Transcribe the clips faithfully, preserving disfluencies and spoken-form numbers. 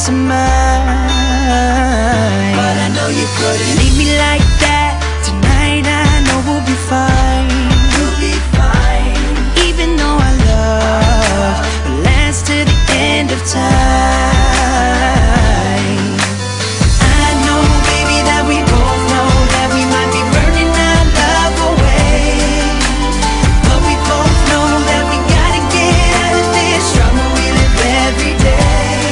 peace of mind. But I know you couldn't leave me like that. Tonight I know we'll be fine. We'll be fine. Even though our love will last to the end of time. I know, baby, that we both know that we might be burning our love away, but we both know that we gotta get out of this struggle we live every day.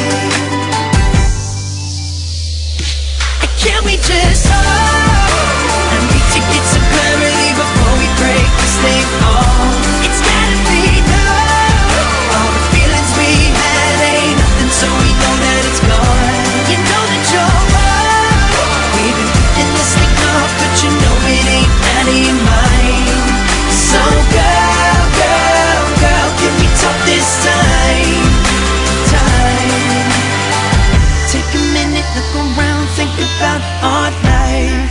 Can we just hold? I need to get some clarity before we break this thing off. It's gotta be love. All the feelings we had ain't nothing, so we know that it's gone. You know that you're wrong. We've been putting this thing off, but you know it ain't out of your mind. So girl, girl, girl, can we talk this time? Time. Take a minute, look around, think about our life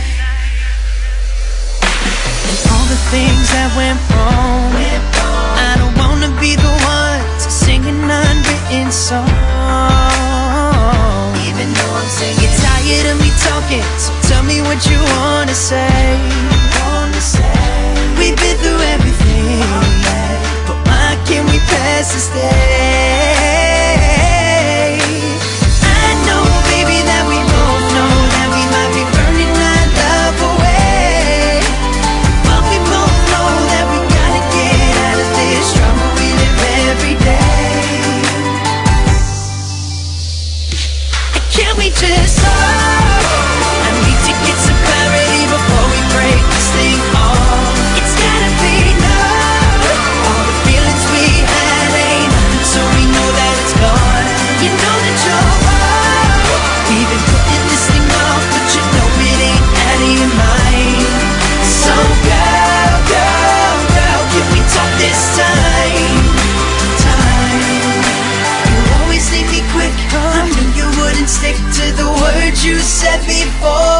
and all the things that went wrong. I don't wanna be the one to sing an unwritten song, even though I'm singing. You're tired of me talking, so tell me what you wanna say. We've been through everything, but why can't we pass this day? I know, baby, that we both know that we might be burning our love away, but we both know that we gotta get out of this drama we live every day. Can we just hold? I need to get some clarity before we break this thing off. It's gotta be love. All the feelings we had ain't nothing, so we know that it's gone. You know that you're wrong. We've been putting this thing off, but you know it ain't out of your mind. So girl, girl, girl, can we talk this time? Time. You always leave me quick. I knew you wouldn't stick to the words you said before.